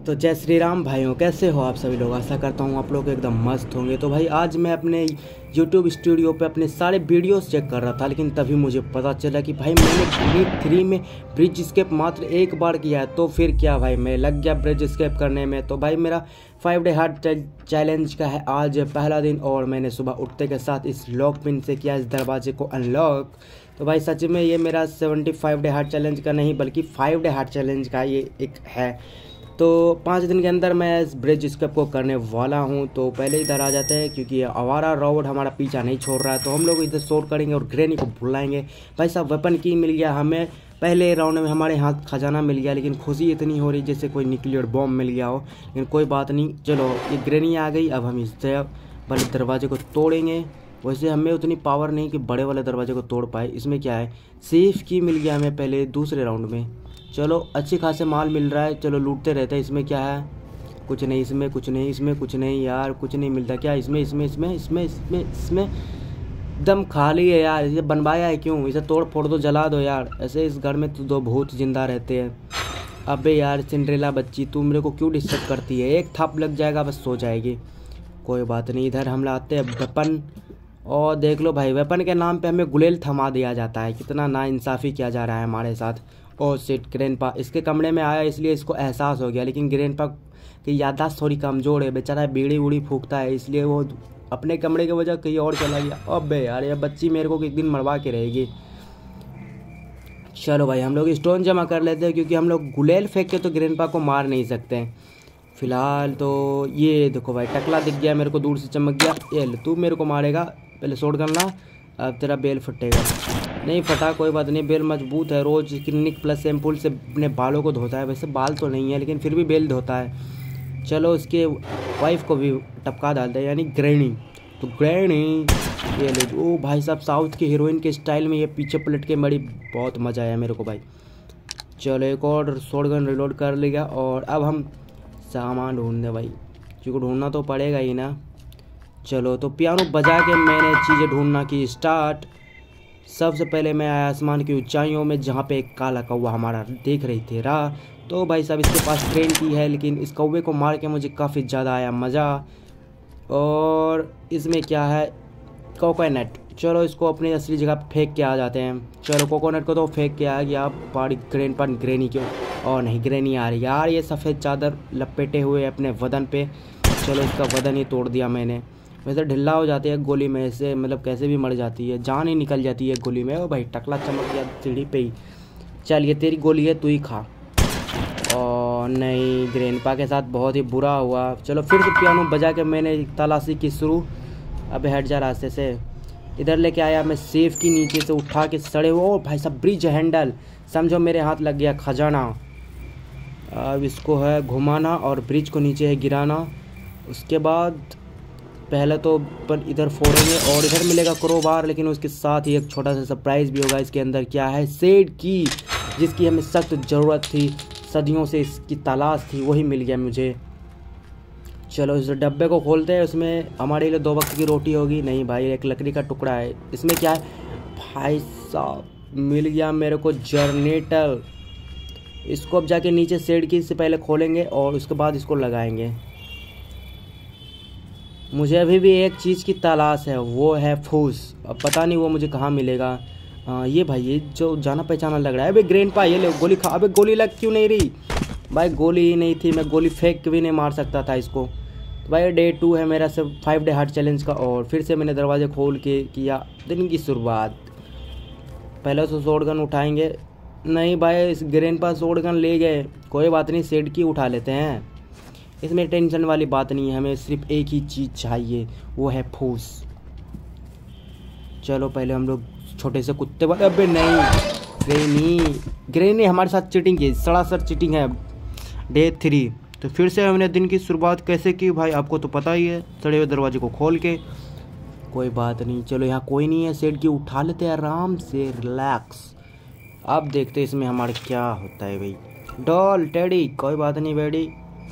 तो जय श्री राम भाइयों, कैसे हो आप सभी लोग। आशा करता हूँ आप लोग एकदम मस्त होंगे। तो भाई आज मैं अपने YouTube स्टूडियो पे अपने सारे वीडियोस चेक कर रहा था, लेकिन तभी मुझे पता चला कि भाई मैंने यूनिट 3 में ब्रिज स्केप मात्र एक बार किया है। तो फिर क्या भाई, मैं लग गया ब्रिज स्केप करने में। तो भाई मेरा 5 डे हार्ड चैलेंज का है आज पहला दिन, और मैंने सुबह उठते के साथ इस लॉक पिन से किया इस दरवाजे को अनलॉक। तो भाई सच में ये मेरा 75 डे हार्ड चैलेंज का नहीं बल्कि 5 डे हार्ड चैलेंज का ये एक है। तो 5 दिन के अंदर मैं इस ब्रिज स्केप को करने वाला हूं। तो पहले इधर आ जाते हैं क्योंकि आवारा रोबोट हमारा पीछा नहीं छोड़ रहा है। तो हम लोग इधर शोर करेंगे और ग्रैनी को बुलाएंगे। भाई साहब वेपन की मिल गया हमें, पहले राउंड में हमारे हाथ खजाना मिल गया, लेकिन खुशी इतनी हो रही जैसे कोई न्यूक्लियर बॉम्ब मिल गया हो। लेकिन कोई बात नहीं, चलो ये ग्रैनी आ गई। अब हम इस बड़े दरवाजे को तोड़ेंगे। वैसे हमें उतनी पावर नहीं कि बड़े वाले दरवाजे को तोड़ पाए। इसमें क्या है, सेफ की मिल गया हमें पहले दूसरे राउंड में। चलो अच्छी खासे माल मिल रहा है, चलो लूटते रहते हैं। इसमें क्या है, कुछ नहीं, इसमें कुछ नहीं, इसमें कुछ नहीं यार, कुछ नहीं मिलता क्या इसमें इसमें इसमें इसमें इसमें इसमें एकदम खाली है यार। इसे बनवाया है क्यों, इसे तोड़ फोड़ दो, जला दो यार। ऐसे इस घर में तो 2 भूत जिंदा रहते हैं। अबे यार सिंड्रेला बच्ची, तू मेरे को क्यों डिस्टर्ब करती है। एक थप लग जाएगा बस सो जाएगी। कोई बात नहीं, इधर हम लाते हैं वेपन। और देख लो भाई, वेपन के नाम पे हमें गुलेल थमा दिया जाता है। कितना नाइंसाफ़ी किया जा रहा है हमारे साथ। और सिट ग्रैंडपा इसके कमरे में आया इसलिए इसको एहसास हो गया, लेकिन ग्रैंडपा की याददाश्त थोड़ी कमज़ोर है बेचारा, बीड़ी उड़ी फूकता है, इसलिए वो अपने कमरे के वजह कहीं और चला गया। अबे यार ये बच्ची मेरे को एक दिन मरवा के रहेगी। चलो भाई हम लोग स्टोन जमा कर लेते हैं, क्योंकि हम लोग गुलेल फेंक के तो ग्रैंडपा को मार नहीं सकते हैं फिलहाल। तो ये देखो भाई टकला दिख गया मेरे को, दूर से चमक गया। ये तू मेरे को मारेगा, पहले शॉट करना, अब तेरा बेल फटेगा। नहीं फटा, कोई बात नहीं, बेल मजबूत है। रोज क्लिनिक प्लस शैम्पूल से अपने बालों को धोता है। वैसे बाल तो नहीं है लेकिन फिर भी बेल धोता है। चलो उसके वाइफ को भी टपका डालते हैं, यानी ग्रैनी। तो ग्रैनी ये ले, ओ भाई साहब साउथ के हीरोइन के स्टाइल में ये पीछे पलट के मरी, बहुत मज़ा आया मेरे को भाई। चलो एक और शॉटगन रिलोड कर लिया, और अब हम सामान ढूंढने भाई, क्योंकि ढूंढना तो पड़ेगा ही ना। चलो तो पियानो बजा के मैंने चीज़ें ढूंढना की स्टार्ट। सबसे पहले मैं आया आसमान की ऊंचाइयों में, जहाँ पे एक काला कौवा हमारा देख रही थी राह। तो भाई साहब इसके पास ट्रेन की है, लेकिन इस कौवे को मार के मुझे काफ़ी ज़्यादा आया मज़ा। और इसमें क्या है, कोकोनट। चलो इसको अपनी असली जगह फेंक के आ जाते हैं। चलो कोकोनट को तो फेंक के आ गया। पाड़ी ग्रैनी क्यों, और नहीं ग्रैनी आ रही यार। ये सफ़ेद चादर लपेटे हुए अपने वदन पे। चलो इसका वदन ही तोड़ दिया मैंने। वैसे ढिल्ला हो जाती है गोली में से, मतलब कैसे भी मर जाती है, जान ही निकल जाती है गोली में। ओ भाई टकला चमक गया सीढ़ी पे ही। चल ये तेरी गोली है, तू ही खा। और नहीं, ग्रैंडपा के साथ बहुत ही बुरा हुआ। चलो फिर से पियानो बजा के मैंने तलाशी की शुरू। अब हट जा रास्ते से। इधर लेके आया मैं सेफ की, नीचे से उठा के सड़े हुए। ओ भाई साहब ब्रिज हैंडल, समझो मेरे हाथ लग गया खजाना। अब इसको है घुमाना और ब्रिज को नीचे है गिराना। उसके बाद पहले तो पर इधर फोड़ेंगे और इधर मिलेगा क्रोबार, लेकिन उसके साथ ही एक छोटा सा सरप्राइज़ भी होगा। इसके अंदर क्या है, सेड की, जिसकी हमें सख्त ज़रूरत थी, सदियों से इसकी तलाश थी, वही मिल गया मुझे। चलो इस डब्बे को खोलते हैं, उसमें हमारे लिए 2 वक्त की रोटी होगी। नहीं भाई, एक लकड़ी का टुकड़ा है। इसमें क्या है भाई साहब, मिल गया मेरे को जनरेटर। इसको अब जाके नीचे सेड की से पहले खोलेंगे और उसके बाद इसको लगाएंगे। मुझे अभी भी एक चीज़ की तलाश है, वो है फूस। अब पता नहीं वो मुझे कहाँ मिलेगा। ये भाई ये जो जाना पहचाना लग रहा है। अबे ग्रैंडपा ये ले गोली खा। अबे गोली लग क्यों नहीं रही भाई, गोली ही नहीं थी, मैं गोली फेंक के भी नहीं मार सकता था इसको। तो भाई डे 2 है मेरा सब 5 डे हार्ड चैलेंज का, और फिर से मैंने दरवाजे खोल के किया दिन की शुरुआत। पहले तो शॉटगन उठाएंगे। नहीं भाई इस ग्रैंडपा शॉटगन ले गए, कोई बात नहीं, सेड की उठा लेते हैं। इसमें टेंशन वाली बात नहीं है, हमें सिर्फ एक ही चीज़ चाहिए, वो है फूस। चलो पहले हम लोग छोटे से कुत्ते वाले। अबे नहीं, ग्रैनी हमारे साथ चीटिंग की, सरासर चीटिंग है। डे 3 तो फिर से हमने दिन की शुरुआत कैसे की भाई, आपको तो पता ही है, सड़े हुए दरवाजे को खोल के। कोई बात नहीं, चलो यहाँ कोई नहीं है, सेट की उठा लेते हैं आराम से, रिलैक्स। अब देखते हैं इसमें हमारा क्या होता है भाई। डॉल टेडी, कोई बात नहीं बेडी।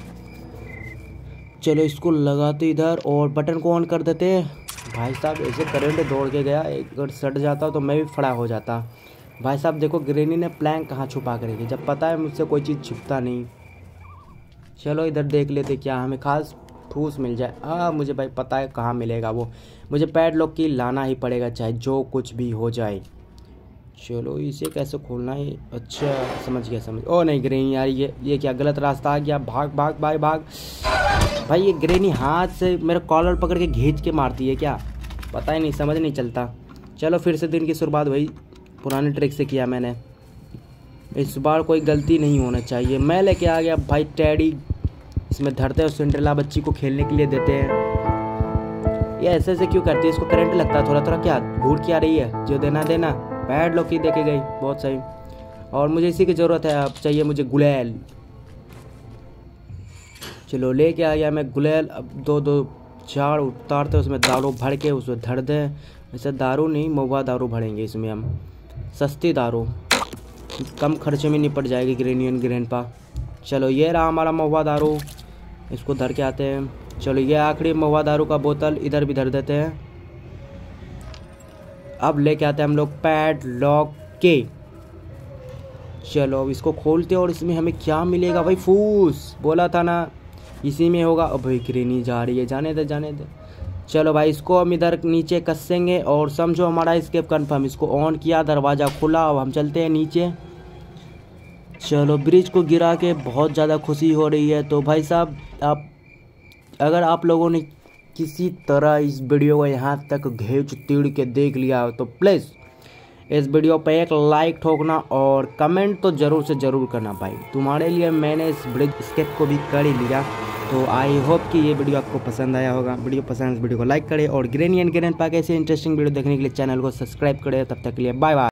चलो इसको लगाते इधर और बटन को ऑन कर देते हैं। भाई साहब ऐसे करंट दौड़ के गया, एक अगर सट जाता तो मैं भी फड़ा हो जाता। भाई साहब देखो ग्रैनी ने प्लैंक कहाँ छुपा कर रखी, जब पता है मुझसे कोई चीज़ छुपता नहीं। चलो इधर देख लेते क्या हमें खास ठूस मिल जाए। मुझे भाई पता है कहाँ मिलेगा वो। मुझे पैडलॉक की लाना ही पड़ेगा चाहे जो कुछ भी हो जाए। चलो इसे कैसे खोलना है? अच्छा समझ गया समझ। ओ नहीं ग्रेनी यार, ये क्या गलत रास्ता आ गया। भाग भाग भाई भाग। भाई ये ग्रेनी हाथ से मेरा कॉलर पकड़ के खींच के मारती है क्या? पता ही नहीं, समझ नहीं चलता। चलो फिर से दिन की शुरुआत वही पुराने ट्रिक से किया मैंने। इस बार कोई गलती नहीं होना चाहिए। मैं लेके आ गया भाई टेडी। इसमें धरते हैं, सिंड्रेला बच्ची को खेलने के लिए देते हैं। ये ऐसे ऐसे क्यों करती है? इसको करंट लगता है थोड़ा थोड़ा। क्या घूर क्या रही है? जो देना देना। पैडलॉक ही देके गई, बहुत सही। और मुझे इसी की ज़रूरत है। अब चाहिए मुझे गुलेल। चलो लेके आ गया मैं गुलेल। अब दो झाड़ उतारते उसमें दारू भर के उसमें धर दें। ऐसे दारू नहीं, महुआ दारू भरेंगे इसमें हम। सस्ती दारू, कम खर्चे में निपट जाएगी ग्रेनी एंड ग्रैंडपा। चलो ये रहा हमारा महुआ दारू। इसको धर के आते हैं। चलो ये आखिरी महुआ दारू का बोतल इधर भी धर देते हैं। अब लेके आते हैं हम लोग पैडलॉक के। चलो अब इसको खोलते हैं और इसमें हमें क्या मिलेगा भाई? फूस बोला था ना इसी में होगा। अब भाई ग्रेनी जा रही है, जाने दे जाने दे। चलो भाई इसको हम इधर नीचे कसेंगे और समझो हमारा एस्केप कंफर्म। इसको ऑन किया, दरवाज़ा खुला। अब हम चलते हैं नीचे। चलो ब्रिज को गिरा के बहुत ज़्यादा खुशी हो रही है। तो भाई साहब अगर आप लोगों ने किसी तरह इस वीडियो को यहाँ तक घींच तीड़ के देख लिया हो तो प्लीज़ इस वीडियो पे एक लाइक ठोकना और कमेंट तो ज़रूर से ज़रूर करना भाई। तुम्हारे लिए मैंने इस ब्रिज स्केप को भी कर ही लिया। तो आई होप कि ये वीडियो आपको पसंद आया होगा। वीडियो पसंद इस वीडियो को लाइक करें और ग्रेनी एंड ग्रैंडपा के ऐसे इंटरेस्टिंग वीडियो देखने के लिए चैनल को सब्सक्राइब करें। तब तक के लिए बाय बाय।